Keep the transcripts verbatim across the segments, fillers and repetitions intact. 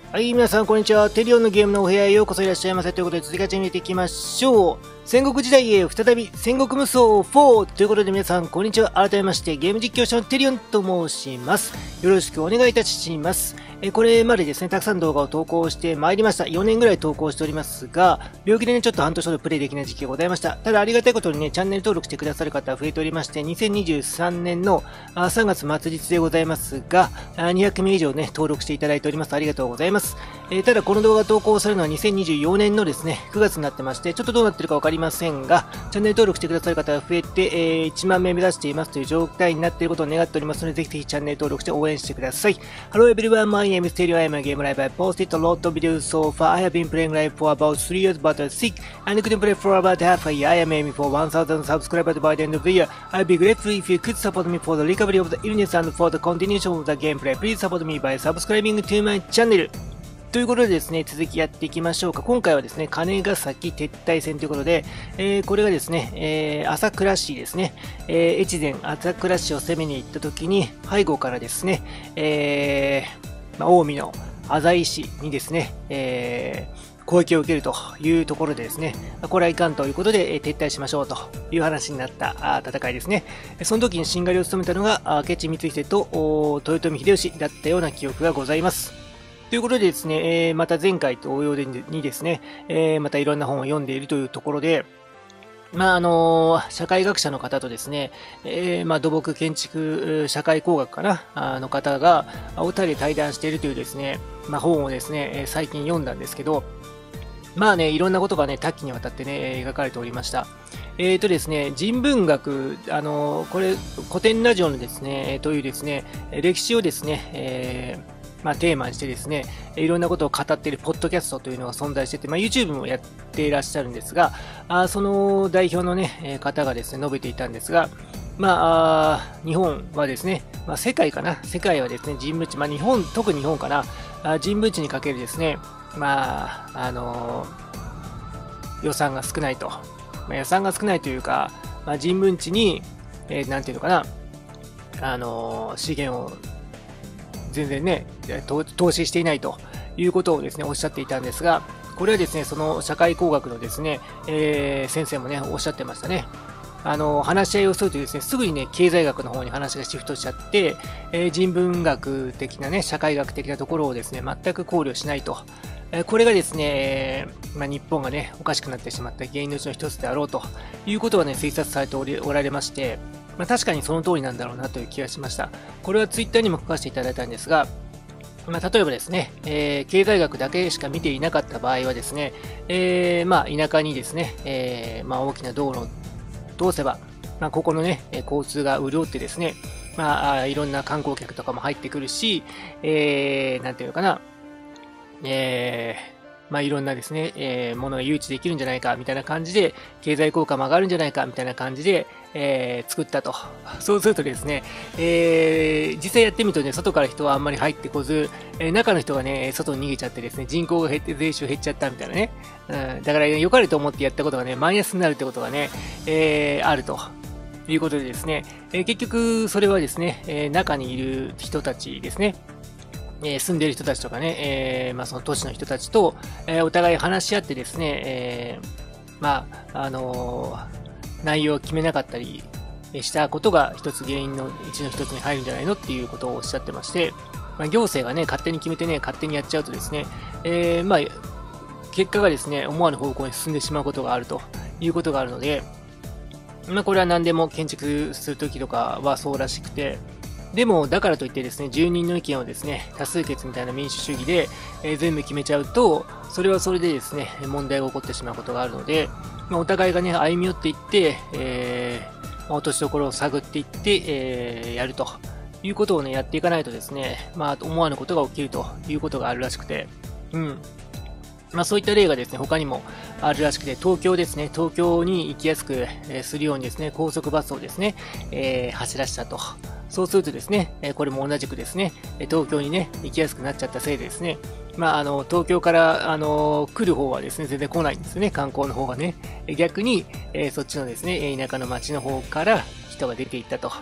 はい、皆さん、こんにちは。テリオンのゲームのお部屋へようこそいらっしゃいませ。ということで、続き始めていきましょう。戦国時代へ再び、戦国無双フォーということで、皆さん、こんにちは。改めまして、ゲーム実況者のテリオンと申します。よろしくお願いいたします。えこれまでですね、たくさん動画を投稿してまいりました。よねんぐらい投稿しておりますが、病気でね、ちょっと半年ほどプレイできない時期がございました。ただ、ありがたいことにね、チャンネル登録してくださる方増えておりまして、にせんにじゅうさんねんのさんがつ末日でございますが、にひゃくめい以上ね、登録していただいております。ありがとうございます。えー、ただ、この動画が投稿されるのはにせんにじゅうよねんのですね、くがつになってまして、ちょっとどうなってるかわかりませんが、チャンネル登録してくださる方が増えて、えー、いちまんめい目指していますという状態になっていることを願っておりますので、ぜひぜひチャンネル登録して応援してください。Hello everyone, my name is Terio. I am a game live. I posted a lot of videos so far. I have been playing live for about three years, but I'm sick and couldn't play for about half a year. I am aiming for one thousand subscribers by the end of the year. I'd be grateful if you could support me for the recovery of the illness and for the continuation of the gameplay. Please support me by subscribing to my channel. ということでですね、続きやっていきましょうか。今回はですね、金ヶ崎撤退戦ということで、えー、これがですね、えー、朝倉市ですね、えー、越前朝倉市を攻めに行った時に、背後からですね、えー、まあ、近江の浅井市にですね、えー、攻撃を受けるというところでですね、これはいかんということで、えー、撤退しましょうという話になったあ戦いですね。その時にしんがりを務めたのが、明智光秀と豊臣秀吉だったような記憶がございます。ということでですね、えー、また前回と同様にですね、えー、またいろんな本を読んでいるというところで、まああのー、社会学者の方とですね、えー、まあ土木建築社会工学かなあの方がお二人で対談しているというですね、まあ本をですね、最近読んだんですけど、まあね、いろんなことがね、多岐にわたってね、描かれておりました。えーとですね、人文学、あのー、これ、古典ラジオのですね、というですね、歴史をですね、えーまあ、テーマにしてですね、いろんなことを語っているポッドキャストというのが存在してて、まあ、YouTube もやっていらっしゃるんですが、あその代表のね、方がですね、述べていたんですが、まあ、日本はですね、まあ、世界かな、世界はですね、人文地、まあ、日本、特に日本かな、あ人文地にかけるですね、まあ、あのー、予算が少ないと。まあ、予算が少ないというか、まあ、人文地に、えー、なんていうのかな、あのー、資源を全然ね、投資していないということをですね、おっしゃっていたんですが、これはですね、その社会工学のですね、えー、先生もね、おっしゃってましたね。あの、話し合いをするとですね、すぐにね、経済学の方に話がシフトしちゃって、えー、人文学的なね、社会学的なところをですね、全く考慮しないと。えー、これがですね、まあ、日本がね、おかしくなってしまった原因のうちの一つであろうということはね、推察されておりおられまして、まあ、確かにその通りなんだろうなという気がしました。これはツイッターにも書かせていただいたんですが、まあ、例えばですね、えー、経済学だけしか見ていなかった場合はですね、えー、まあ、田舎にですね、えー、まあ、大きな道路を通せば、まあ、ここのね、交通が潤ってですね、まあ、いろんな観光客とかも入ってくるし、えー、なんていうのかな、えー、まあいろんなですね、えー、ものが誘致できるんじゃないかみたいな感じで、経済効果も上がるんじゃないかみたいな感じで、えー、作ったと。そうするとですね、えー、実際やってみるとね、外から人はあんまり入ってこず、えー、中の人がね、外に逃げちゃってですね、人口が減って税収減っちゃったみたいなね。うん、だから、ね、良かれと思ってやったことがね、マイナスになるってことがね、えー、あると。いうことでですね、えー、結局それはですね、えー、中にいる人たちですね、えー、住んでいる人たちとかね、えー、まあその都市の人たちと、えー、お互い話し合ってですね、えー、まあ、あのー、内容を決めなかったりしたことが一つ原因のうちの一つに入るんじゃないのっていうことをおっしゃってまして、まあ、行政がね、勝手に決めてね、勝手にやっちゃうとですね、えー、まあ、結果がですね、思わぬ方向に進んでしまうことがあるということがあるので、まあ、これは何でも建築するときとかはそうらしくて、でも、だからといってですね、住人の意見をですね、多数決みたいな民主主義で、えー、全部決めちゃうと、それはそれでですね、問題が起こってしまうことがあるので、まあ、お互いがね、歩み寄っていって、えー、まあ、落としどころを探っていって、えー、やるということをね、やっていかないとですね、まあ、思わぬことが起きるということがあるらしくて、うん。まあそういった例がですね、他にもあるらしくて、東京ですね、東京に行きやすくするようにですね、高速バスをですね、えー、走らせたと。そうするとですね、これも同じくですね、東京にね、行きやすくなっちゃったせいでですね、まあ、あの、東京から、あの、来る方はですね、全然来ないんですね、観光の方がね。逆に、えー、そっちのですね、田舎の町の方から人が出ていったと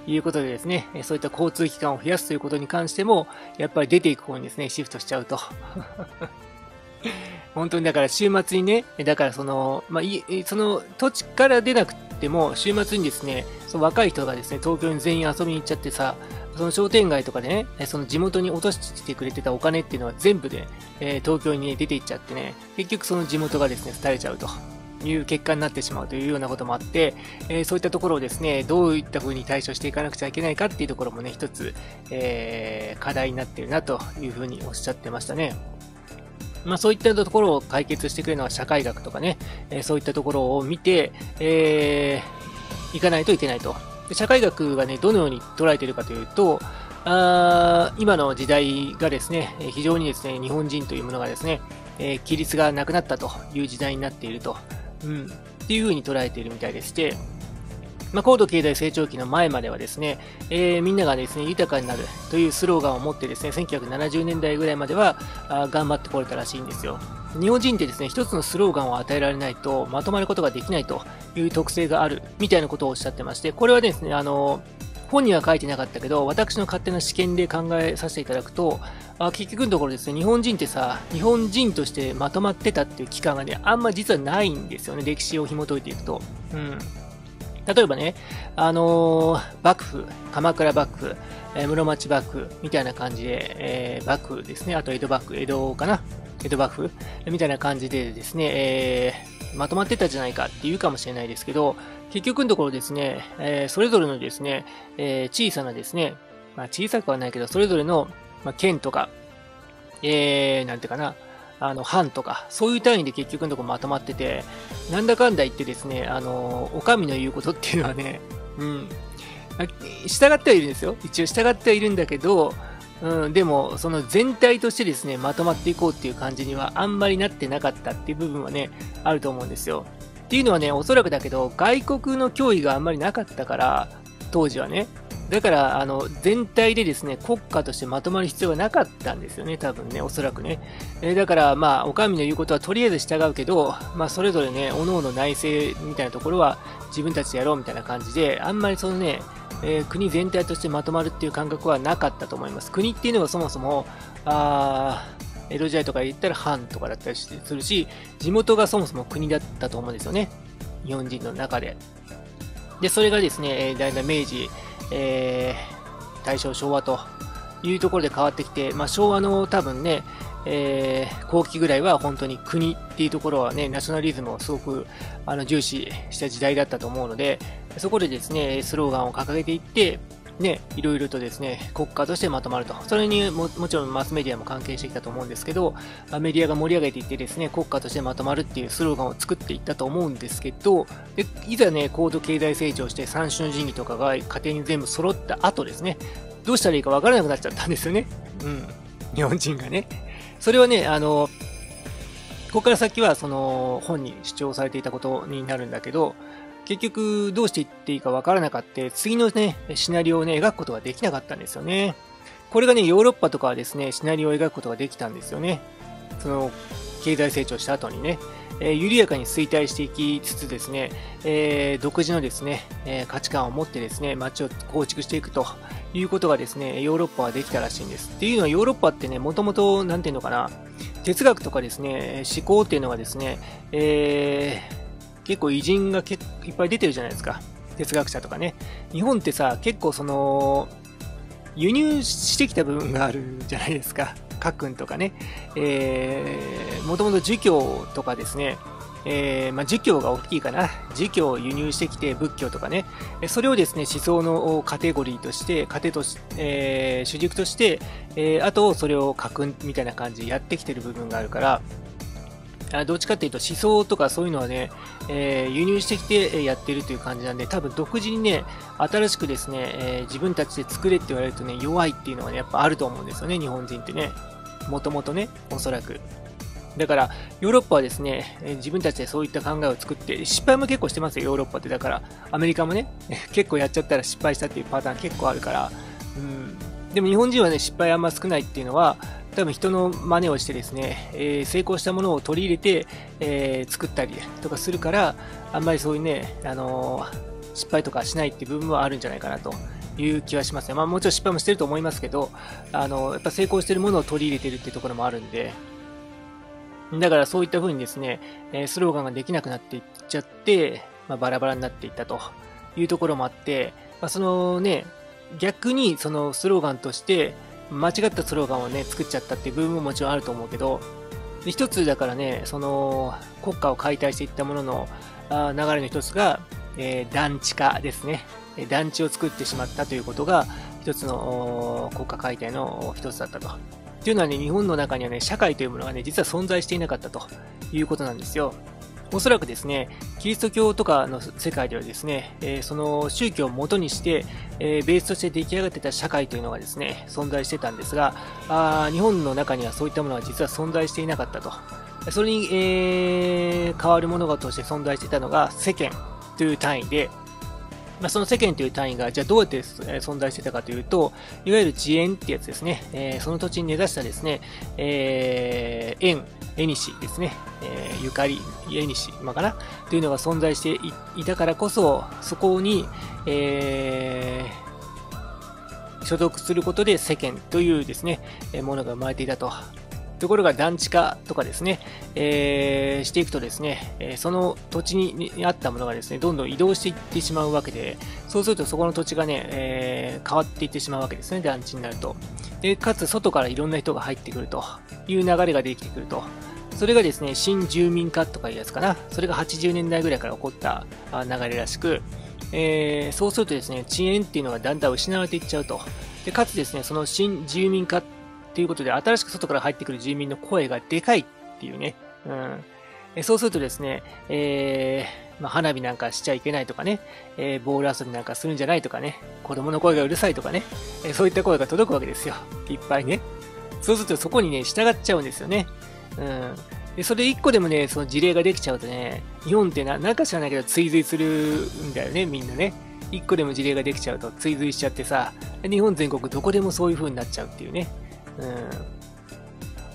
いうことでですね、そういった交通機関を増やすということに関しても、やっぱり出ていく方にですね、シフトしちゃうと。本当にだから週末にね、だからその、まあ、いその土地から出なくても、週末にですね、その若い人がですね、東京に全員遊びに行っちゃってさ、その商店街とかでね、その地元に落としてくれてたお金っていうのは全部で、えー、東京に、ね、出て行っちゃってね、結局その地元がですね、廃れちゃうという結果になってしまうというようなこともあって、えー、そういったところをですね、どういった風に対処していかなくちゃいけないかっていうところもね、一つ、えー、課題になっているなというふうにおっしゃってましたね。まあそういったところを解決してくれるのは社会学とかね、えー、そういったところを見て、えー、いかないといけないと。で社会学がね、どのように捉えているかというと、あ今の時代がですね、非常にですね、日本人というものがですね、えー、規律がなくなったという時代になっていると、うん、っていうふうに捉えているみたいでして、まあ、高度経済成長期の前まではですね、えー、みんながですね、豊かになるというスローガンを持ってですね、せんきゅうひゃくななじゅうねんだいぐらいまではあ頑張ってこれたらしいんですよ。日本人ってですね、一つのスローガンを与えられないとまとまることができないという特性があるみたいなことをおっしゃってまして、これはですね、あの、本には書いてなかったけど、私の勝手な試験で考えさせていただくと、あ結局のところですね、日本人ってさ、日本人としてまとまってたっていう期間がね、あんま実はないんですよね、歴史を紐解いていくと。うん。例えばね、あのー、幕府、鎌倉幕府、えー、室町幕府みたいな感じで、えー、幕府ですね、あと江戸幕府、江戸かな江戸幕府みたいな感じでですね、えー、まとまってたじゃないかっていうかもしれないですけど、結局のところですね、えー、それぞれのですね、えー、小さなですね、まあ小さくはないけど、それぞれの、まあ、県とか、えー、なんていうかな、あの、藩とか、そういう単位で結局のところまとまってて、なんだかんだ言ってですね、あの、お上の言うことっていうのはね、うん、従ってはいるんですよ。一応従ってはいるんだけど、うん、でも、その全体としてですね、まとまっていこうっていう感じにはあんまりなってなかったっていう部分はね、あると思うんですよ。っていうのはね、おそらくだけど、外国の脅威があんまりなかったから、当時はね、だから、あの、全体でですね、国家としてまとまる必要がなかったんですよね、多分ね、おそらくね。えー、だから、まあ、お上の言うことはとりあえず従うけど、まあ、それぞれね、各々内政みたいなところは自分たちでやろうみたいな感じで、あんまりそのね、えー、国全体としてまとまるっていう感覚はなかったと思います。国っていうのはそもそも、あ江戸時代とか言ったら藩とかだったりするし、地元がそもそも国だったと思うんですよね。日本人の中で。で、それがですね、だいたい明治、えー、大正、昭和というところで変わってきて、まあ、昭和の多分ね、えー、後期ぐらいは本当に国っていうところはね、ナショナリズムをすごくあの重視した時代だったと思うので、そこでですね、スローガンを掲げていって、ね、いろいろとですね、国家としてまとまると。それにも、もちろんマスメディアも関係してきたと思うんですけど、メディアが盛り上げていってですね、国家としてまとまるっていうスローガンを作っていったと思うんですけど、でいざね、高度経済成長して三種の神器とかが家庭に全部揃った後ですね、どうしたらいいかわからなくなっちゃったんですよね。うん。日本人がね。それはね、あの、ここから先はその本に主張されていたことになるんだけど、結局どうしていっていいかわからなかった、次のね、シナリオをね、描くことができなかったんですよね。これがね、ヨーロッパとかはですね、シナリオを描くことができたんですよね。その、経済成長した後にね、えー、緩やかに衰退していきつつですね、えー、独自のですね、えー、価値観を持ってですね、街を構築していくということがですね、ヨーロッパはできたらしいんです。っていうのはヨーロッパってね、もともと、なんていうのかな、哲学とかですね、思考っていうのがですね、えー、結構偉人がけいっぱい出てるじゃないですか。哲学者とかね。日本ってさ、結構その、輸入してきた部分があるじゃないですか。家訓とかね。えー、もともと儒教とかですね。えー、まあ、儒教が大きいかな。儒教を輸入してきて、仏教とかね。それをですね、思想のカテゴリーとして、糧とし、えー、主軸として、えー、あと、それを家訓みたいな感じでやってきてる部分があるから、どっちかっていうと思想とかそういうのはね、えー、輸入してきてやってるという感じなんで、多分独自にね、新しくですね、えー、自分たちで作れって言われるとね、弱いっていうのはね、やっぱあると思うんですよね、日本人ってね。もともとね、おそらく。だから、ヨーロッパはですね、えー、自分たちでそういった考えを作って、失敗も結構してますよ、ヨーロッパって。だから、アメリカもね、結構やっちゃったら失敗したっていうパターン結構あるから、うん。でも日本人はね、失敗あんま少ないっていうのは、多分人の真似をしてですね、えー、成功したものを取り入れて、えー、作ったりとかするから、あんまりそういうね、あのー、失敗とかしないっていう部分はあるんじゃないかなという気はしますね。まあもちろん失敗もしてると思いますけど、あの、やっぱ成功してるものを取り入れてるっていうところもあるんで、だからそういった風にですね、えスローガンができなくなっていっちゃって、まあ、バラバラになっていったというところもあって、まあ、そのね、逆にそのスローガンとして間違ったスローガンをね、作っちゃったっていう部分ももちろんあると思うけど、で一つだからね、その国家を解体していったもののあ流れの一つが、えー、団地化ですね。団地を作ってしまったということが一つの国家解体の一つだったと。というのはね、日本の中にはね、社会というものがね、実は存在していなかったということなんですよ。おそらくですね、キリスト教とかの世界ではですね、えー、その宗教を元にして、えー、ベースとして出来上がってた社会というのがですね、存在してたんですが、あ日本の中にはそういったものは実は存在していなかったと。それに、えー、変わるものがとして存在していたのが世間という単位で、まあ、その世間という単位が、じゃあどうやって存在してたかというと、いわゆる地縁ってやつですね。えー、その土地に根ざしたですね、えー、縁、縁西ですね。えー、ゆかり、縁西、まあ、かなというのが存在していたからこそ、そこに、えー、所属することで世間というですね、ものが生まれていたと。ところが団地化とかですね、えー、していくとですね、えー、その土地にあったものがですね、どんどん移動していってしまうわけで、そうするとそこの土地がね、えー、変わっていってしまうわけですね、団地になると。で、かつ外からいろんな人が入ってくるという流れができてくると。それがですね、新住民化とかいうやつかな。それがはちじゅうねんだいぐらいから起こった流れらしく、えー、そうするとですね、地縁っていうのがだんだん失われていっちゃうと。で、かつですね、その新住民化ということで、新しく外から入ってくる住民の声がでかいっていうね。うん。えそうするとですね、えー、まあ、花火なんかしちゃいけないとかね、えー、ボール遊びなんかするんじゃないとかね、子供の声がうるさいとかね、えー、そういった声が届くわけですよ。いっぱいね。そうするとそこにね、従っちゃうんですよね。うん。で、それ一個でもね、その事例ができちゃうとね、日本ってな、なんか知らないけど追随するんだよね、みんなね。一個でも事例ができちゃうと追随しちゃってさ、日本全国どこでもそういう風になっちゃうっていうね。うん。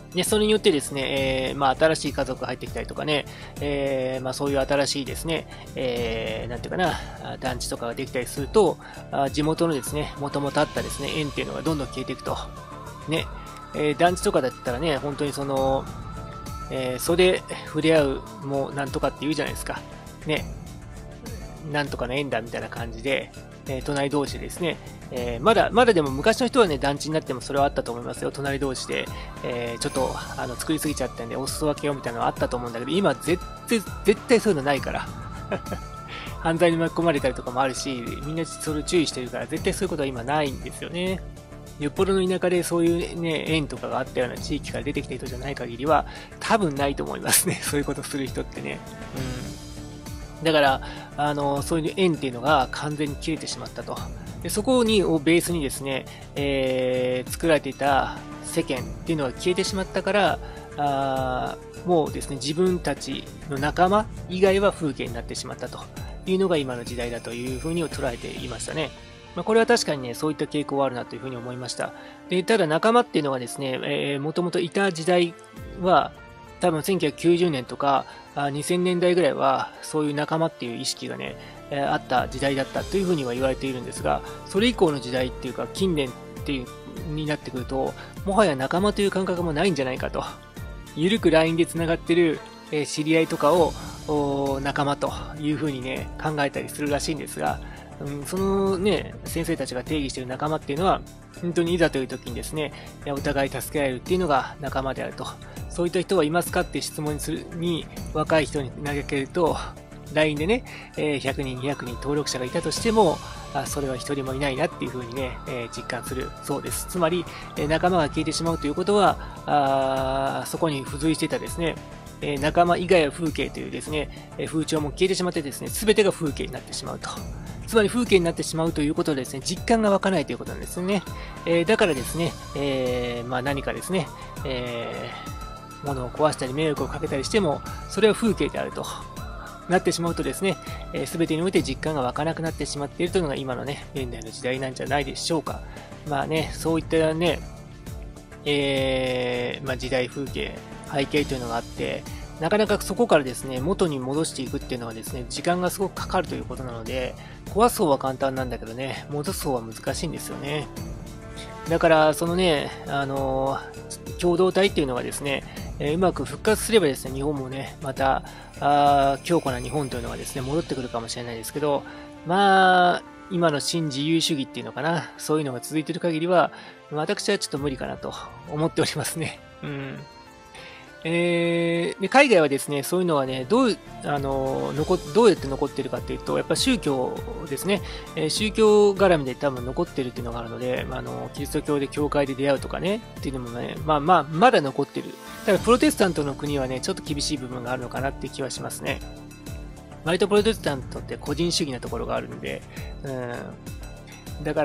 で、それによってですね、えー、まあ、新しい家族が入ってきたりとかね、えー、まあ、そういう新しいですね、えー、なんていうかな、団地とかができたりすると、あ地元のですね、元々あったですね、縁っていうのがどんどん消えていくと。ね、えー、団地とかだったらね、本当にその、えー、袖触れ合うもうなんとかって言うじゃないですか。ね、なんとかの縁だみたいな感じで、えー、隣同士でですね、えー、まだ、まだでも昔の人はね、団地になってもそれはあったと思いますよ。隣同士で、えー、ちょっと、あの、作りすぎちゃったんで、お裾分けよみたいなのはあったと思うんだけど、今、絶対、絶対そういうのないから。犯罪に巻き込まれたりとかもあるし、みんなそれを注意してるから、絶対そういうことは今ないんですよね。よっぽどの田舎でそういうね、縁とかがあったような地域から出てきた人じゃない限りは、多分ないと思いますね。そういうことする人ってね。うん。だから、あの、そういう縁っていうのが完全に切れてしまったと。でそこにをベースにですね、えー、作られていた世間っていうのが消えてしまったから、あもうですね、自分たちの仲間以外は風景になってしまったというのが今の時代だというふうに捉えていましたね。まあ、これは確かにね、そういった傾向はあるなというふうに思いました。で、ただ仲間っていうのがですね、えー、もともといた時代は、多分せんきゅうひゃくきゅうじゅうねんとかあにせんねんだいぐらいはそういう仲間っていう意識がね、えー、あった時代だったというふうには言われているんですが、それ以降の時代っていうか近年っていうになってくると、もはや仲間という感覚もないんじゃないかと。ゆるく ライン でつながってる、えー、知り合いとかを仲間というふうにね、考えたりするらしいんですが、うん、そのね、先生たちが定義している仲間っていうのは、本当にいざという時にですね、お互い助け合えるっていうのが仲間であると。そういった人はいますかって質問にするに、若い人に投げかけると、ライン でね、ひゃくにん、にひゃくにん登録者がいたとしても、それは一人もいないなっていうふうにね、実感するそうです。つまり、仲間が消えてしまうということは、あそこに付随していたですね、仲間以外は風景というですね、風潮も消えてしまってですね、すべてが風景になってしまうと。つまり風景になってしまうということはですね、実感が湧かないということなんですね。えー、だからですね、えー、まあ何かですね、えー、物を壊したり迷惑をかけたりしても、それは風景であるとなってしまうとですね、えー、全てにおいて実感が湧かなくなってしまっているというのが今のね、現代の時代なんじゃないでしょうか。まあね、そういったね、えー、まあ時代風景、背景というのがあって、 なかなかそこからですね、元に戻していくっていうのはですね、時間がすごくかかるということなので、壊す方は簡単なんだけどね、戻す方は難しいんですよね。だから、そのね、あのー、共同体っていうのがですね、えー、うまく復活すればですね、日本もね、また、あ強固な日本というのがですね、戻ってくるかもしれないですけど、まあ、今の新自由主義っていうのかな、そういうのが続いている限りは、私はちょっと無理かなと思っておりますね。うん。えー、で海外はですね、そういうのはね、どう、あの、残、どうやって残ってるかっていうと、やっぱ宗教ですね、えー、宗教絡みで多分残ってるっていうのがあるので、まあ、あの、キリスト教で教会で出会うとかね、っていうのもね、まあまあ、まだ残ってる。ただ、プロテスタントの国はね、ちょっと厳しい部分があるのかなって気はしますね。割とプロテスタントって個人主義なところがあるんで、うん。だから、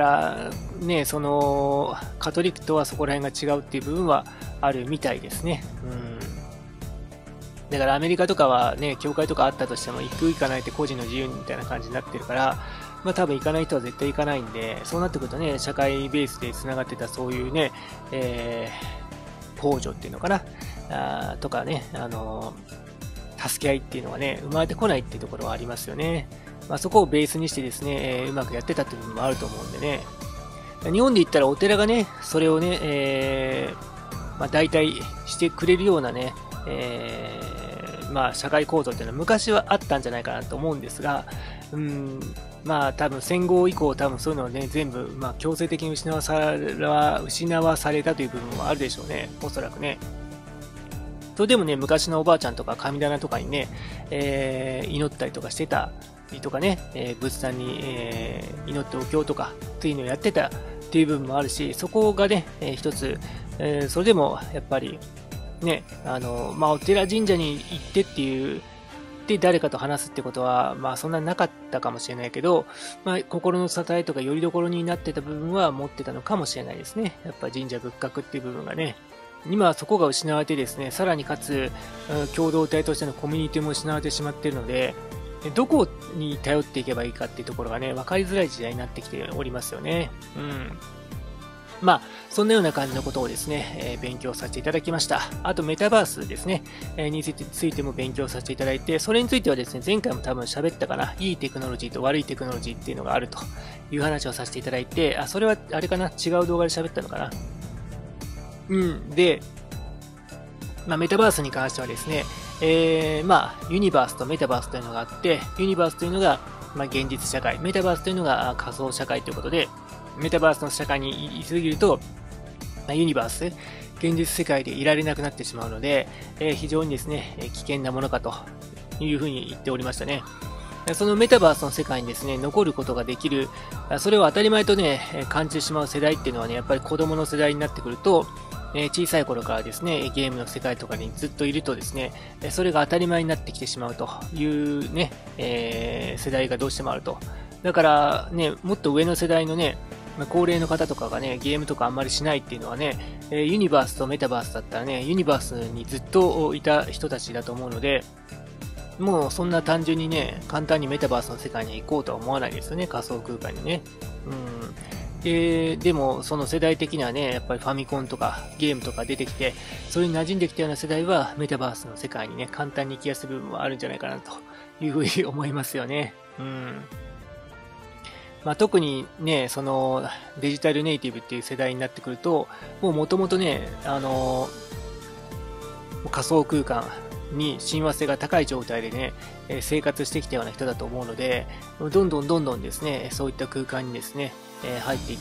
ね、その、カトリックとはそこら辺が違うっていう部分はあるみたいですね。うん。だからアメリカとかはね、教会とかあったとしても行く行かないって個人の自由みたいな感じになってるから、まあ多分行かない人は絶対行かないんで、そうなってくるとね、社会ベースで繋がってたそういうね、えー、公助っていうのかな、あとかね、あのー、助け合いっていうのがね、生まれてこないっていうところはありますよね。まあそこをベースにしてですね、えー、うまくやってたっていう部分もあると思うんでね。日本で言ったらお寺がね、それをね、えー、まあ代替してくれるようなね、えー、まあ社会構造っていうのは昔はあったんじゃないかなと思うんですが、うん、まあ多分戦後以降多分そういうのをね、全部、まあ強制的に失わさ失わされたという部分もあるでしょうね。おそらくね。それでもね、昔のおばあちゃんとか神棚とかにね、えー、祈ったりとかしてたりとかね、えー、仏壇に、えー、祈ってお経とかっていうのをやってたっていう部分もあるし、そこがね、えー、一つ、えー、それでもやっぱりね、あの、まあ、お寺神社に行ってっていう、で誰かと話すってことは、まあそんなになかったかもしれないけど、まあ心の支えとか拠り所になってた部分は持ってたのかもしれないですね。やっぱ神社仏閣っていう部分がね。今はそこが失われてですね、さらにかつ、共同体としてのコミュニティも失われてしまっているので、どこに頼っていけばいいかっていうところがね、分かりづらい時代になってきておりますよね。うん。まあ、そんなような感じのことをですね、えー、勉強させていただきました。あと、メタバースですね、えー、についてついても勉強させていただいて、それについてはですね、前回も多分喋ったかな、いいテクノロジーと悪いテクノロジーっていうのがあるという話をさせていただいて、あ、それはあれかな、違う動画で喋ったのかな。うん、で、まあ、メタバースに関してはですね、えー、まあ、ユニバースとメタバースというのがあって、ユニバースというのが、まあ、現実社会、メタバースというのが仮想社会ということで、メタバースの社会にいすぎると、ユニバース、現実世界でいられなくなってしまうので、えー、非常にですね、危険なものかというふうに言っておりましたね。そのメタバースの世界にですね、残ることができる、それを当たり前とね、感じてしまう世代っていうのはね、やっぱり子供の世代になってくると、えー、小さい頃からですね、ゲームの世界とかにずっといるとですね、それが当たり前になってきてしまうというね、えー、世代がどうしてもあると。だからね、もっと上の世代のね、高齢の方とかがね、ゲームとかあんまりしないっていうのはね、えー、ユニバースとメタバースだったらね、ユニバースにずっといた人たちだと思うので、もうそんな単純にね、簡単にメタバースの世界に行こうとは思わないですよね、仮想空間にね。うん。で、でもその世代的にはね、やっぱりファミコンとかゲームとか出てきて、それに馴染んできたような世代はメタバースの世界にね、簡単に行きやすい部分もあるんじゃないかなというふうに思いますよね。うん。まあ、特にね、そのデジタルネイティブっていう世代になってくると、もう元々ね、あの、仮想空間に親和性が高い状態でね、生活してきたような人だと思うので、どんどんどんどんですね、そういった空間にですね、入っていって、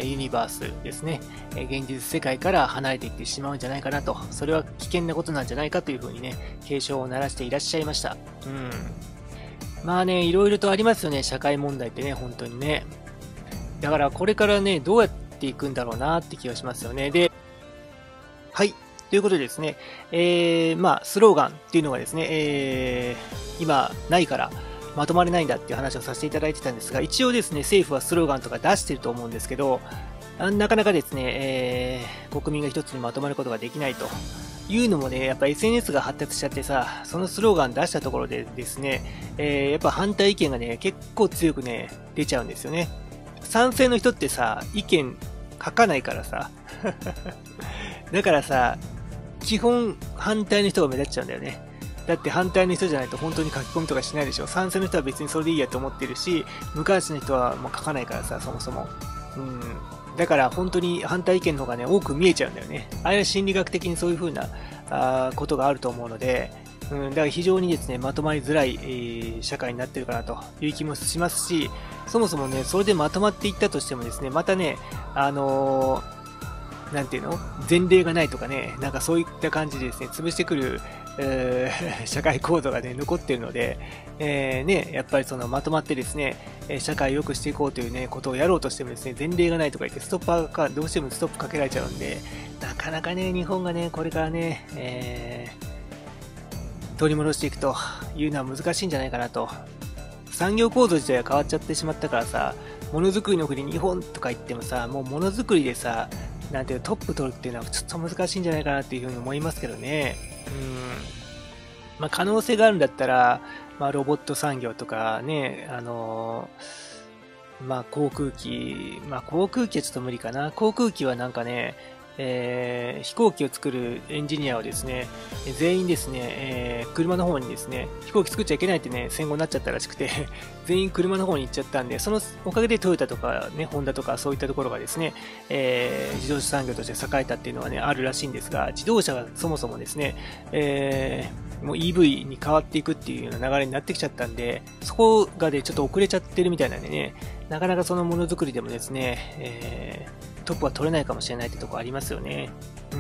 ユニバースですね、現実世界から離れていってしまうんじゃないかなと、それは危険なことなんじゃないかというふうにね、警鐘を鳴らしていらっしゃいました。うん。まあね、いろいろとありますよね、社会問題ってね、本当にね。だからこれからね、どうやっていくんだろうなって気がしますよね。で、はい。ということでですね、えー、まあ、スローガンっていうのがですね、えー、今、ないからまとまれないんだっていう話をさせていただいてたんですが、一応ですね、政府はスローガンとか出してると思うんですけど、なかなかですね、えー、国民が一つにまとまることができないと。いうのもね、やっぱ エスエヌエス が発達しちゃってさ、そのスローガン出したところでですね、えー、やっぱ反対意見がね、結構強くね、出ちゃうんですよね。賛成の人ってさ、意見書かないからさ。だからさ、基本反対の人が目立っちゃうんだよね。 だって反対の人じゃないと本当に書き込みとかしないでしょ。賛成の人は別にそれでいいやと思ってるし、無関心の人はもう書かないからさ、そもそも。うん。だから本当に反対意見の方がね、多く見えちゃうんだよね。あれは心理学的にそういう風なあことがあると思うので、うん、だから非常にですね、まとまりづらい、えー、社会になってるかなという気もしますし、そもそもね、それでまとまっていったとしてもですね、またね、あのー、なんていうの前例がないとかね、なんかそういった感じでですね、潰してくる、えー、社会構造がね、残っているので、えー、ね、やっぱりそのまとまってですね、社会を良くしていこうというね、ことをやろうとしてもですね、前例がないとか言って、ストッパーがどうしてもストップかけられちゃうんで、なかなかね、日本がね、これからね、えー、取り戻していくというのは難しいんじゃないかなと。産業構造自体は変わっちゃってしまったからさ、ものづくりの国日本とか言ってもさ、もうものづくりでさ、なんていうトップ取るっていうのはちょっと難しいんじゃないかなっていうふうに思いますけどね。うん。まあ可能性があるんだったら、まあロボット産業とかね、あのー、まあ航空機、まあ航空機はちょっと無理かな。航空機はなんかね、えー、飛行機を作るエンジニアをですね、全員ですね、えー、車の方にですね、飛行機作っちゃいけないってね、戦後になっちゃったらしくて、全員車の方に行っちゃったんで、そのおかげでトヨタとかね、ホンダとかそういったところがですね、えー、自動車産業として栄えたっていうのはね、あるらしいんですが、自動車がそもそもですね、えー、もう イーブイ に変わっていくっていうような流れになってきちゃったんで、そこがで、ね、ちょっと遅れちゃってるみたいなんでね、なかなかそのものづくりでもですね、えートップは取れないかもしれないってとこありますよね。うん。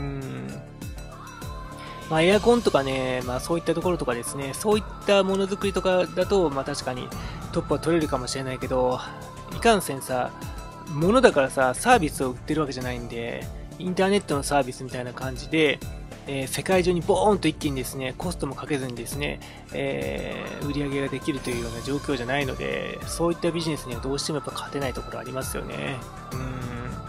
まあエアコンとかね、まあそういったところとかですね、そういったものづくりとかだと、まあ確かにトップは取れるかもしれないけど、いかんせんさ、物だからさ、サービスを売ってるわけじゃないんで、インターネットのサービスみたいな感じで、えー、世界中にボーンと一気にですね、コストもかけずにですね、えー、売り上げができるというような状況じゃないので、そういったビジネスにはどうしてもやっぱ勝てないところありますよね。うん。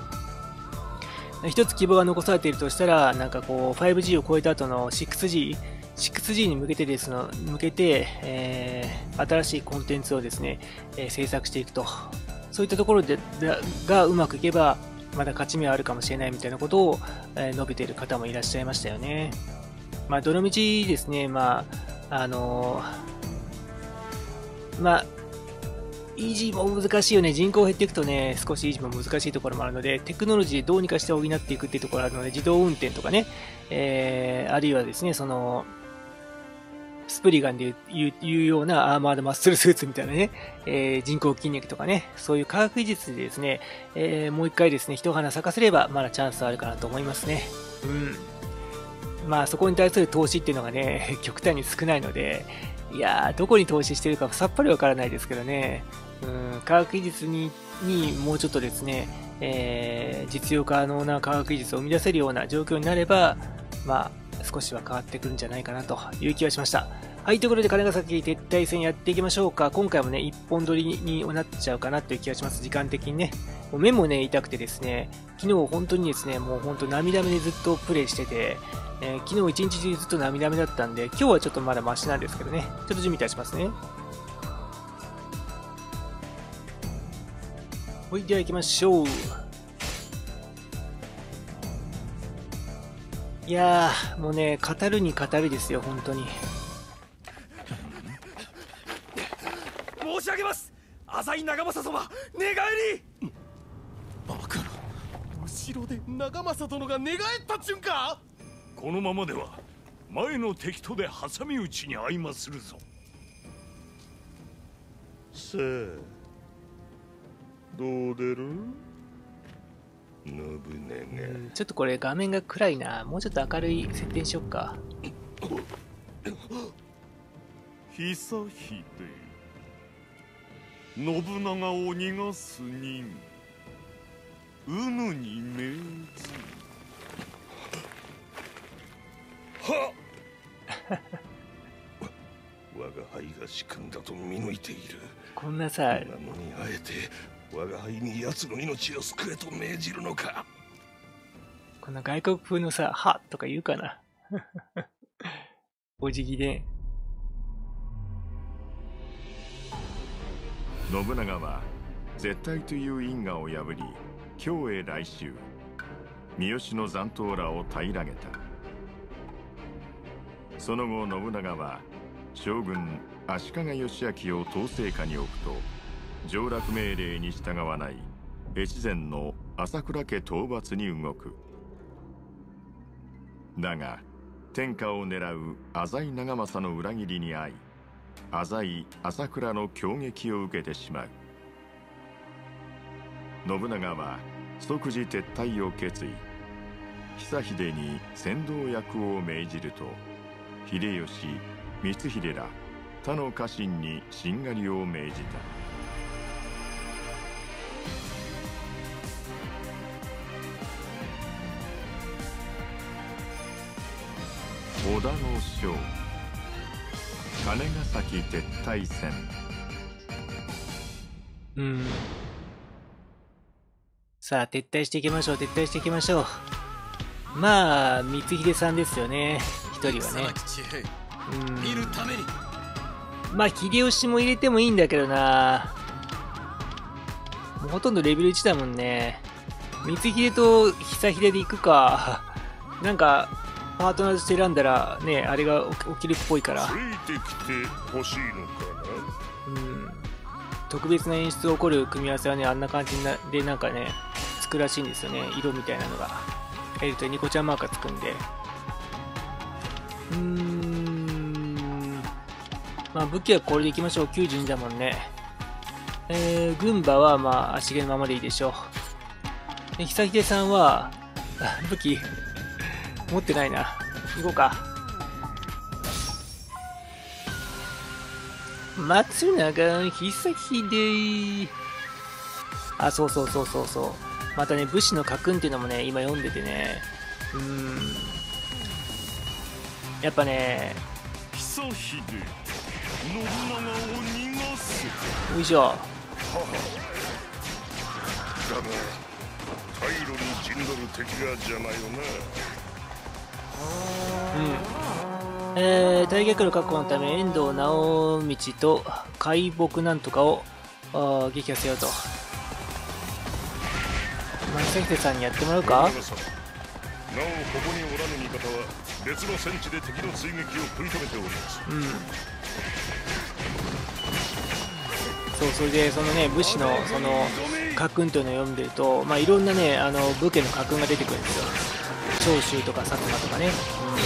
一つ希望が残されているとしたら、なんかこう ファイブジー を超えた後の シックスジー、シックスジー に向けてですの、向けて、えー、新しいコンテンツをですね、えー、制作していくと。そういったところでがうまくいけば、まだ勝ち目はあるかもしれないみたいなことを、えー、述べている方もいらっしゃいましたよね。まあ、どのみちですね、まあ、あのー、まあ、イージーも難しいよね。人口減っていくとね、少しイージーも難しいところもあるので、テクノロジーでどうにかして補っていくっていうところがあるので、自動運転とかね、えー、あるいはですね、その、スプリガンで言ういうようなアーマードマッスルスーツみたいなね、えー、人工筋肉とかね、そういう科学技術でですね、えー、もう一回ですね、一花咲かせれば、まだチャンスあるかなと思いますね。うん。まあ、そこに対する投資っていうのがね、極端に少ないので、いやー、どこに投資してるかさっぱりわからないですけどね、うん、科学技術に、にもうちょっとですね、えー、実用可能な科学技術を生み出せるような状況になれば、まあ、少しは変わってくるんじゃないかなという気がしました。はい、ということで金ヶ崎撤退戦やっていきましょうか。今回もね、一本撮りになっちゃうかなという気がします。時間的にね。もう目もね、痛くてですね、昨日本当にですね、もう本当涙目でずっとプレイしてて、えー、昨日一日中ずっと涙目だったんで、今日はちょっとまだマシなんですけどね。ちょっと準備いたしますね。はい、では行きましょう。いやー、もうね、語るに語るですよ、本当に。 申し上げます。浅井長政様、寝返り。 バカな、後ろで長政殿が寝返ったっちゅんか。 このままでは前の敵とで挟み撃ちに遭いまするぞ。 さあ、どう出る？信長。 ちょっとこれ画面が暗いな。もうちょっと明るい設定にしよっか。 久秀、信長を逃がすにうぬに命ず。はっ我が輩が仕組んだと見抜いている。 こんなさ、 なのにあえて我が輩に奴の命を救えと命じるのか。 こんな外国風のさ、はとか言うかな。お辞儀で。 信長は絶対という因果を破り京へ来襲、三好の残党らを平らげた。 その後信長は将軍足利義昭を統制下に置くと、上洛命令に従わない越前の朝倉家討伐に動く。だが天下を狙う浅井長政の裏切りに遭い、浅井朝倉の攻撃を受けてしまう。信長は即時撤退を決意。久秀に先導役を命じると、秀吉、光秀ら他の家臣にしんがりを命じた。織田の将、金ヶ崎撤退戦。 うん。さあ、撤退していきましょう、撤退していきましょう。まあ、光秀さんですよね、一人はね。うん。まあ、秀吉も入れてもいいんだけどな。もうほとんどレベルいちだもんね。光秀と久秀で行くか。なんか、パートナーとして選んだら、ね、あれが起きるっぽいから。 ついてきてほしいのかな。うん。特別な演出が起こる組み合わせはね、あんな感じでなんかね、つくらしいんですよね。色みたいなのが。やるとニコちゃんマークがつくんで。うーん。まあ武器はこれでいきましょう。きゅうじゅうにだもんね。えー、軍馬はまあ足毛のままでいいでしょう。で、久秀さんは、武器、持ってないな。行こうか。松永久秀。あ、そうそうそうそうそう。またね、武士の家訓っていうのもね、今読んでてね。うーん。やっぱね、 久秀、信長を逃がす。 よいしょ。 だが、退路に陣取る敵が邪魔よな。 うん。えー、退却路確保のため遠藤直道と海木なんとかをあ撃破せよと。まあ、先生さんにやってもらうか。なおここにおらぬ味方は別の戦地で敵の追撃を食い止めております。 うん。そう、それでそのね武士のその家訓というのを読んでると、まあいろんなねあの武家の家訓が出てくるんですよ。長州とか薩摩とかね。うん、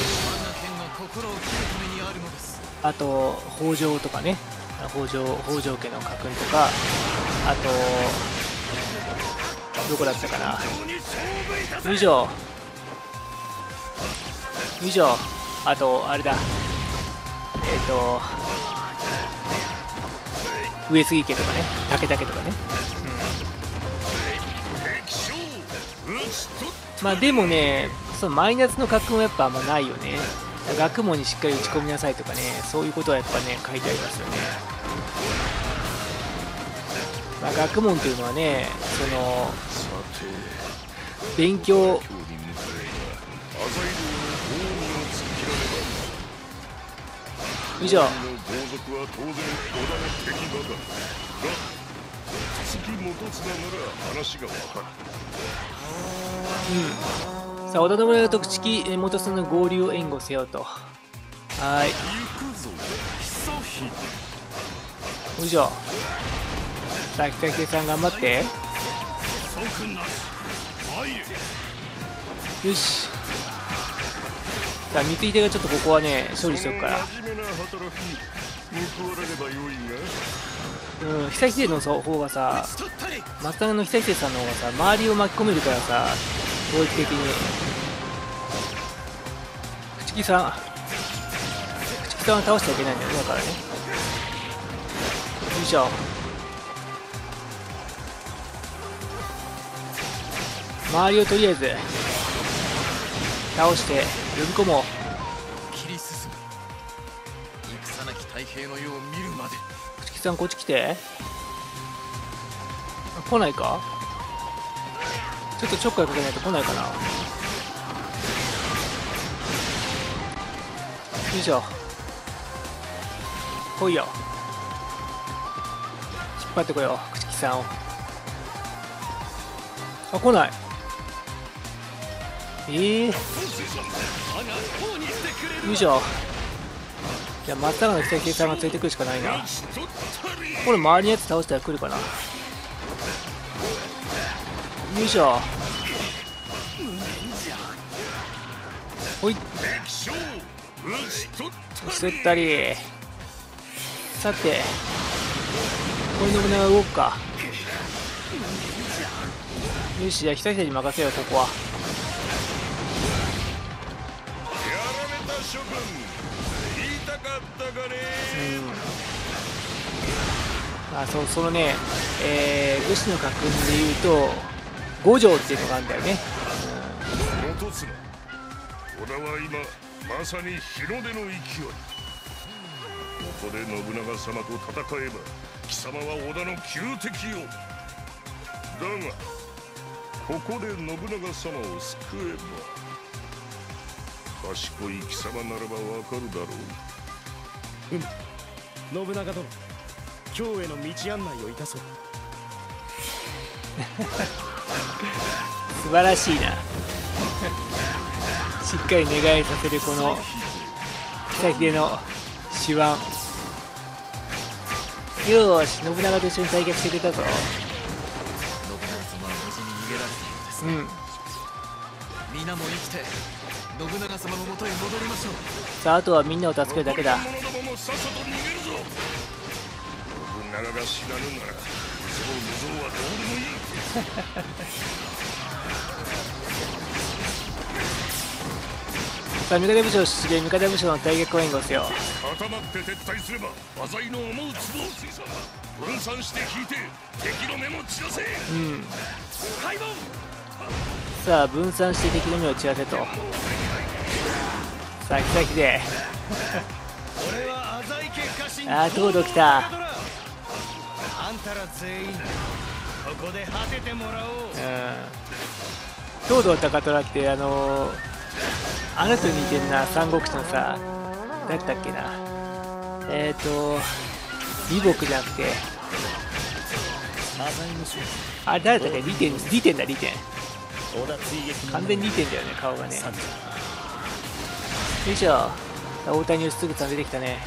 あと北条とかね、北条北条家の家訓とか、あとどこだったかな。よいしょ。よいしょ。あとあれだ。えっ、ー、と上杉家とかね、武田家とかね。うん、まあでもね、そのマイナスの家訓はやっぱあんまないよね。学問にしっかり打ち込みなさいとかね、そういうことはやっぱね書いてありますよね。まあ、学問というのはね、その勉強よいしょ。うん。さあ、織田信長と朽木元綱の合流を援護せよと。はい。よいしょ。さあ、北木さん頑張って。よし。さあ、三井手がちょっとここはね、処理しておくから。うん、久秀の方がさ、松永の久秀さんの方がさ、周りを巻き込めるからさ、攻撃的に。朽木さん、朽木さんは倒しちゃいけないんだよね、だからね。よいしょ。周りをとりあえず倒して呼び込もう。切り進む。戦なき太平の世を見るまで。朽木さんこっち来て。来ないか。ちょっとちょっかいかけないと来ないかな。よいしょ。来いよ。引っ張ってこよう、朽木さんを。あ、来ない。ええー、よいしょ。 じゃあ松永の久木さんがついてくるしかないな。これ周りのやつ倒したら来るかな。よいしょ。ほい打ち取ったり。さてこれ信長動くか。よし、じゃあ久々に任せよう。ここはうん、あそうそのね、えー、武士の家訓でいうと五条っていうのがあるんだよね。 元綱、織田は今まさに日の出の勢い。ここで信長様と戦えば貴様は織田の旧敵よ。だがここで信長様を救えば賢い貴様ならばわかるだろう。 うん、信長殿、京への道案内をいたそう。 素晴らしいな。しっかり願いさせるこの久秀の手腕。よーし、信長と一緒に対決してくれたぞ。うん、 皆も生きて信長様のもとへ戻りましょう。 さあ、あとはみんなを助けるだけだ。 信長が死なぬなら無造無造はどうでもいい。 さあ、味方武将出現、味方武将の対撃を援護せよ。 固まって撤退すれば災いの思うつぼを分散して引いて敵の目も散らせ。 うん、さあ分散して敵の目を散らせと。さあ久秀ああ東堂来た。 あんたら全員ここで果ててもらおう。 うん、東堂高虎ってあのー、あの人に似てんな。三国志のさ、誰だっけな、えっ、ー、と李牧じゃなくて、あれ誰だっけ、李天、李天だ李天。完全に李天だよね、顔がね。よいしょ。大谷義嗣さん出てきたね。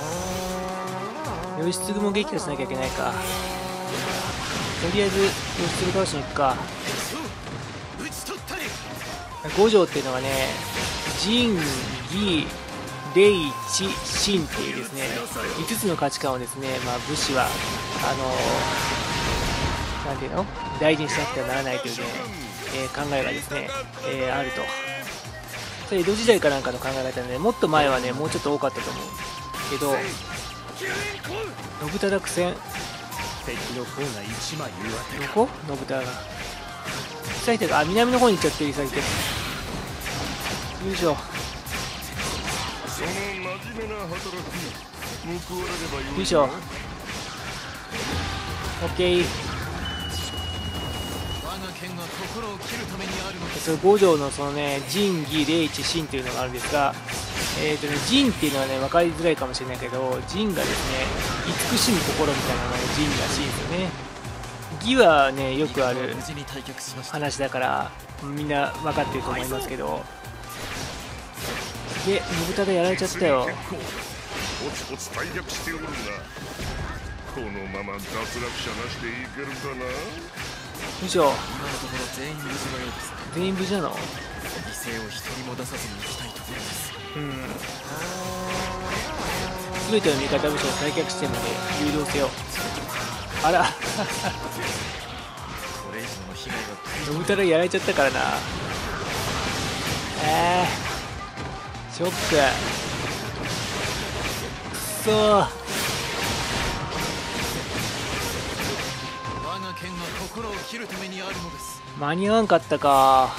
義嗣も撃破しなきゃいけないか。とりあえず義嗣倒しに行くか。五条っていうのはね、仁義礼智信っていうですね、いつつの価値観をですね、まあ、武士はあのー、なんていうの、大事にしなくてはならないというね、えー、考えがですね、えー、あると。それ江戸時代かなんかの考え方で、ね、もっと前はねもうちょっと多かったと思うけど、信忠苦戦。 敵の方が一枚上手。 どこ？信忠が久秀が、あ、南の方に行っちゃってる。久秀、よいしょ。 その真面目な働き報われればよい。 よいしょ。オッケー。その五条のそのね、仁義礼智信というのがあるんですが、えーとね、仁っていうのはね分かりづらいかもしれないけど、仁がですね、慈しむ心みたいなのが仁らしいんですよね。義はねよくある話だからみんな分かってると思いますけど、で信忠やられちゃったよ。 ポツポツ退却しておるんだ。このまま脱落者なしでいけるかな。 よいしょ。 今のところ全員無事のようです。 全員無事なの？ 犠牲を一人も出さずに行きたいところです。 うん。すべての味方武将を退却してまで誘導せよ。あら。これ以上の被害が信忠やられちゃったからな。えー、ショック。くそー。 心を切るためにあるのです。 間に合わんかったか。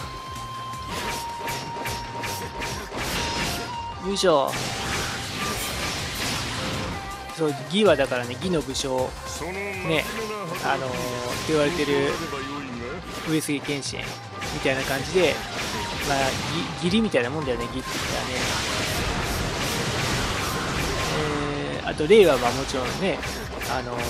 よいしょ。そう、義はだからね、義の武将ね、あのー、って言われてる上杉謙信みたいな感じで、まあ義理みたいなもんだよね、義って言ったらね。えー、あと礼はまあもちろんね、あのー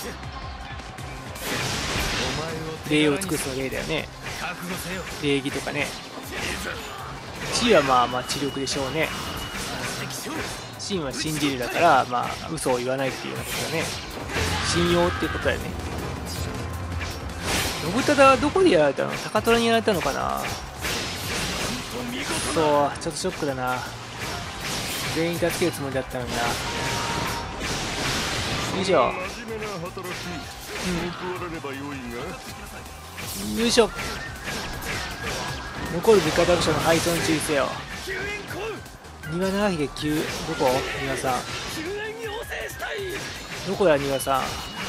礼を尽くすの礼だよね。礼儀とかね。地位はまあまあ知力でしょうね。 信は信じるだから、まあ嘘を言わないっていうようなことだね。信用っていうことだよね。信忠はどこでやられたの？高虎にやられたのかな。そうちょっとショックだな。全員助けるつもりだったのにな。よいしょ。うん、よいしょ。残る味方部署の配送に注意せよ。庭長秀急どこ？庭さんどこや庭さん。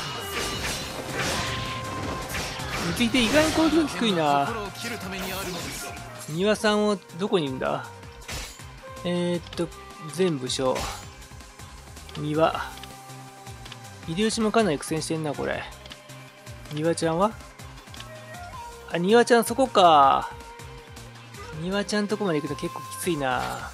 見ていて意外に攻撃力低いな。庭さんをどこにいるんだ。えー、っと全部署庭秀吉もかなり苦戦してんなこれ。庭ちゃんはあ庭ちゃんそこか。庭ちゃんとこまで行くと結構きついな。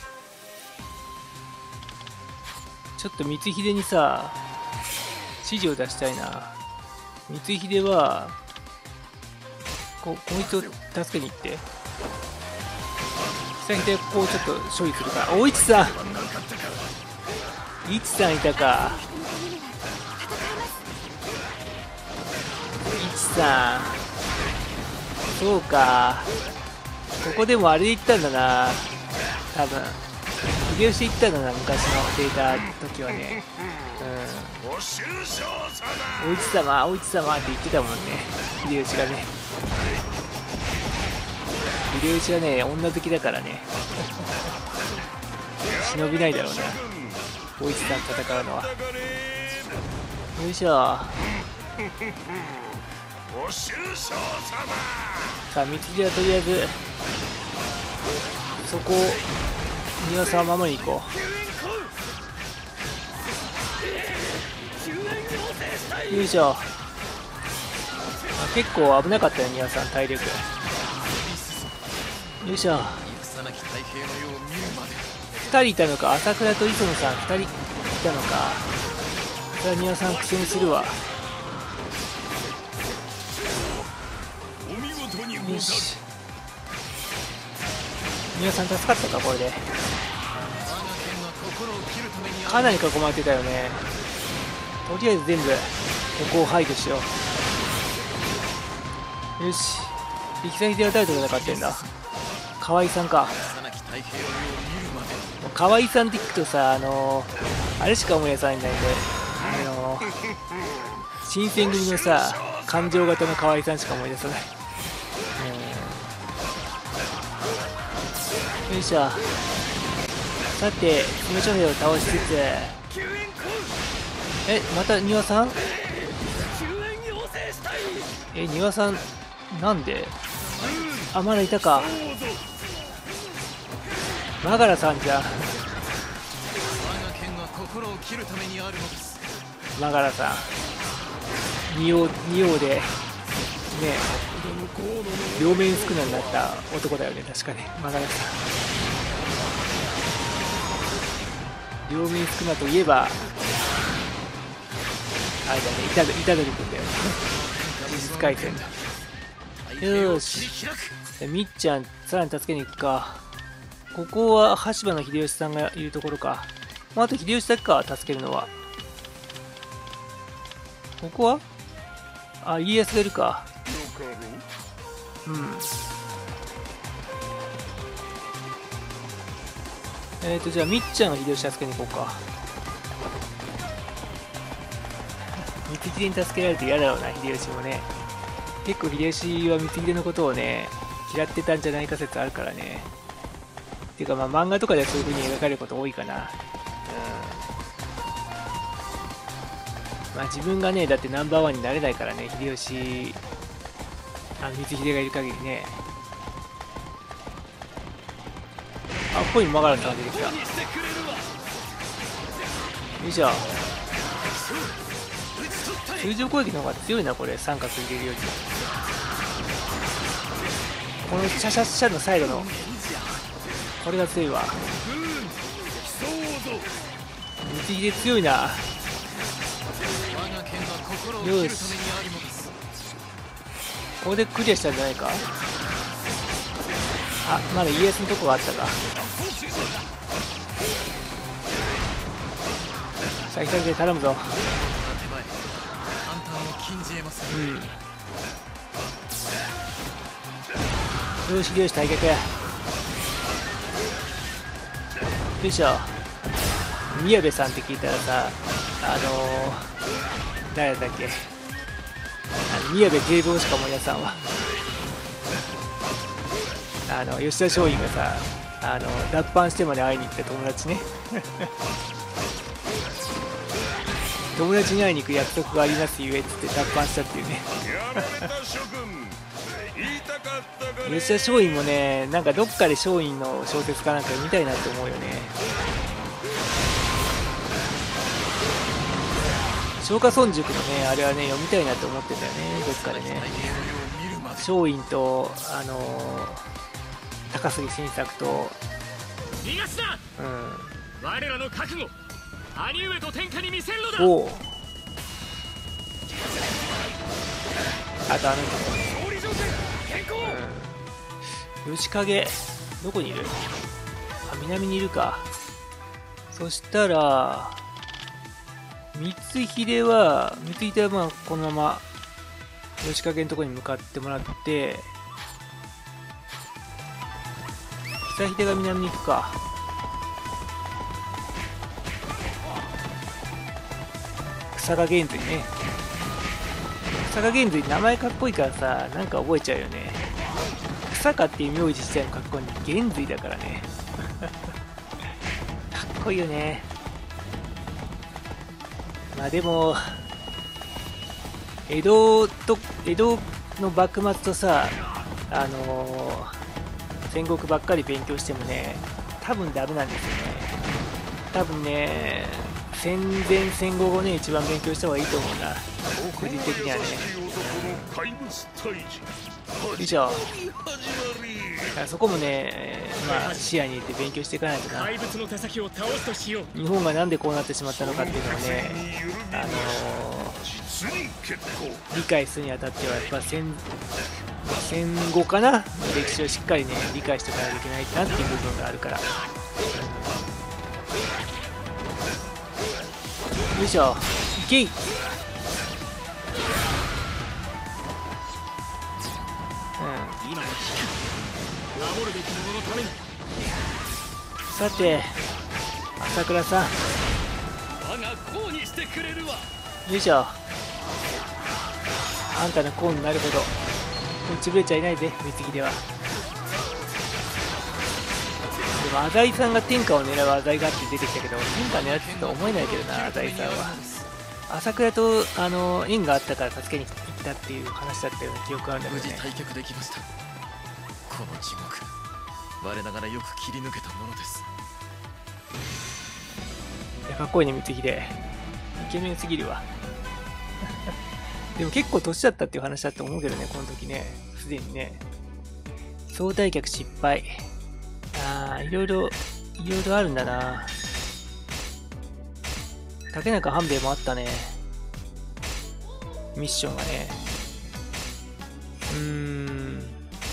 ちょっと光秀にさ指示を出したいな。光秀はここいつを助けに行って、久秀こうちょっと処理するから。おいちさんいちさんいたか。いちさんそうか。ここでもあれで行ったんだな多分。秀吉行ったんだな昔のデータ時はね。うんお市様お市様って言ってたもんね秀吉がね。秀吉はね女好きだからね忍びないだろうなお市さんと戦うのは。よいしょ。さあ光秀はとりあえずそこを庭さんを守りに行こう。よいしょ。あ結構危なかったよ庭さん体力。よいしょ。ふたりいたのか。朝倉と磯野さんふたりいたのか。それは庭さん苦戦するわ。よし庭さん助かったかこれで。かなり囲まれてたよね。とりあえず全部ここを排除しよう。よし力秀は誰と戦ってんだ。河合さんか。河合さんって聞くとさあのー、あれしか思い出さないんだけど、あのー、新選組のさ感情型の河合さんしか思い出さない。よいしょ。さて詰将兵を倒しつつ、えまた庭さんえ庭さんなんで。あまだいたか。マガラさんじゃ。マガラさん仁王仁王でね両面少なになった男だよね確かねマガラさん。両面少なといえばあれだね虎杖君だよね呪術廻戦だ。よーしみっちゃんさらに助けに行くか。ここは羽柴の秀吉さんがいるところか。まあ、あと秀吉だけか助けるのは。ここはあ家康がいるか。うんえーとじゃあみっちゃんが秀吉助けに行こうか。光秀に助けられると嫌だろうな秀吉もね。結構秀吉は光秀のことをね嫌ってたんじゃないか説あるからね。っていうかまあ漫画とかではそういう風に描かれること多いかな。うんまあ自分がねだってナンバーワンになれないからね秀吉あ光秀がいる限りね。あここにマガラさんが出てきた。よいしょ。通常攻撃の方が強いなこれ三角入れるより。このシャシャシャのサイドのこれが強いわ。光秀強いな。よしここでクリアしたんじゃないか。あまだ家康のとこがあったか。 さあ久々頼むぞ。うん、よしよし退却。よいしょ。宮部さんって聞いたらさ、あのー、誰だっけ、あの宮部警部補しか思い出さんわ。あの吉田松陰がさ、あの脱藩してまで会いに行った友達ね。友達に会いに行く約束がありますゆえっつって脱藩したっていうね。吉田松陰もね、なんかどっかで松陰の小説かなんか読みたいなって思うよね。松下村塾のね、あれはね、読みたいなって思ってたよね、どっかでね。松陰と、あのー、高杉晋作と、 逃がすな、 うん、 我らの覚悟、兄上と天下に見せるのだ。 おお、あとあの人、 勝利条件変更。 うん、吉影どこにいる？あ、南にいるか。そしたら光秀は光秀はまあこのまま吉影のところに向かってもらって、久秀が南に行くか。草加源瑞ね。草加源瑞名前かっこいいからさ、なんか覚えちゃうよね。草加っていう名字自体もかっこいいのに源瑞だからね。かっこいいよね。まあでも江戸と江戸の幕末とさ、あのー、戦国ばっかり勉強してもね、多分ダメなんですよね。多分ね、戦前戦後をね一番勉強した方がいいと思うな、個人的にはね。よいしょ。そこもね、まあ、視野に入れて勉強していかないとな。日本がなんでこうなってしまったのかっていうのをね、あのー、理解するにあたってはやっぱ戦戦後かな、歴史をしっかりね理解しておかないといけないなっていう部分があるから。よいしょ、いけい。さて朝倉さん、よいしょ。あんたの功になるほど潰れちゃいないぜ光秀は。でも浅井さんが天下を狙う浅井がって出てきたけど、天下狙ってたとは思えないけどな。浅井さんは朝倉とあの縁があったから助けに行ったっていう話だったような記憶があるんだけどね。 無事退却できました。この地獄、我ながらよく切り抜けたものです。 いやかっこいいね光秀、イケメンすぎるわ。でも結構年だったっていう話だと思うけどね、この時ね、すでにね。総退却失敗。ああ、いろいろいろいろあるんだな。竹中半兵衛もあったね、ミッションがね。うーん、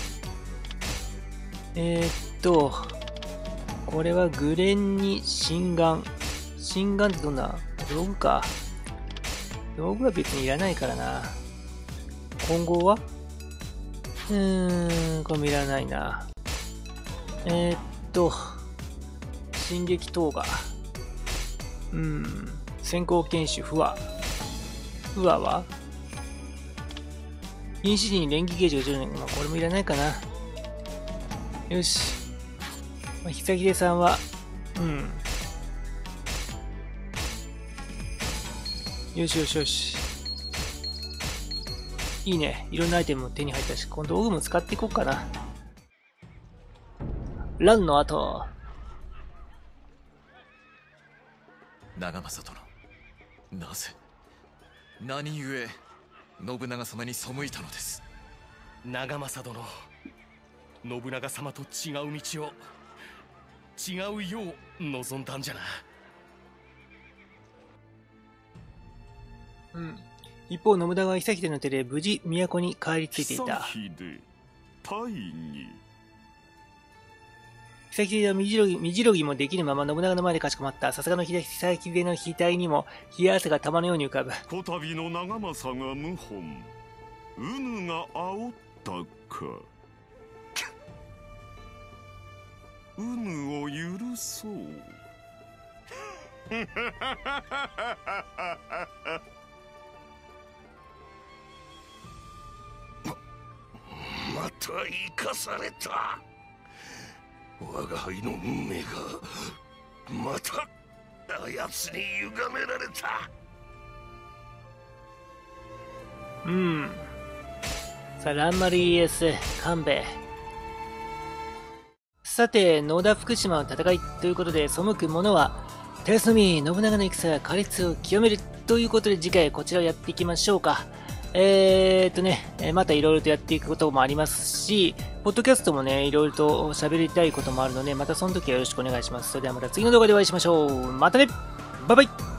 えー、っとこれはグレンに心眼。心眼ってどんな道具か。道具は別にいらないからな。混合はうーん、これもいらないな。えー、っと進撃等が、うーん、先行研修不和。不和は因子時に連撃ゲージがじゅうねん。まあ、これもいらないかな。よし。まあ、久秀さんは、うん。よしよしよし。いいね。いろんなアイテムも手に入ったし、今度道具も使っていこうかな。ランの後。 長政殿、なぜ、何故信長様に背いたのです。長政殿、信長様と違う道を違うよう望んだんじゃな。 うん。一方、信長は久秀の手で無事都に帰り着いていた。 久秀、大義。 久秀は身じろぎ、身じろぎもできるまま信長の前でかしこまった。さすがの久秀の額にも冷や汗が玉のように浮かぶ。 こたびの長政が謀反、うぬが煽ったか。うぬを許そう。 また生かされた。我が輩の運命がまたあやつに歪められた。 うん。さあ、蘭丸家康、勘兵衛。さて、野田福島の戦いということで、背く者は、豊臣信長の戦が苛烈を極めるということで、次回こちらをやっていきましょうか。えーっとね、またいろいろとやっていくこともありますし、ポッドキャストもね、いろいろと喋りたいこともあるので、またその時はよろしくお願いします。それではまた次の動画でお会いしましょう。またね、バイバイ。